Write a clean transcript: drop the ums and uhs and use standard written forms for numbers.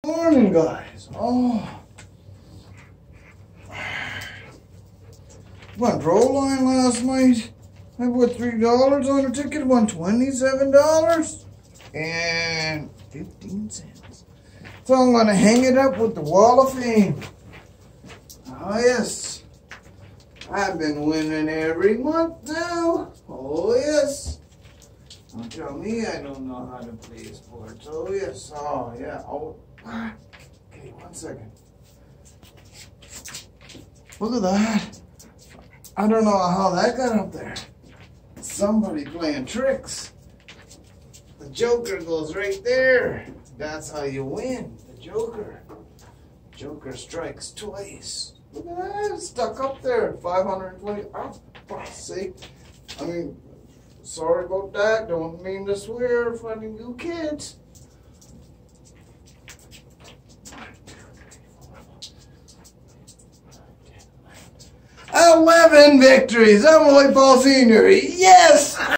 Morning, guys. Oh. Went roll line last night. I put $3 on a ticket, won $27.15. So I'm gonna hang it up with the Wall of Fame. Oh yes. I've been winning every month now. Oh yes. Don't tell me I don't know how to play sports. Oh yes. Oh yeah. Oh. Okay, 1 second. Look at that. I don't know how that got up there. Somebody playing tricks. The Joker goes right there. That's how you win. The Joker. Joker strikes twice. Look at that. It's stuck up there. 520. Oh, for Christ's sake. I mean, sorry about that. Don't mean to swear in front of you kids. 11 victories. I'm Lloydy Paul Sr. Yes!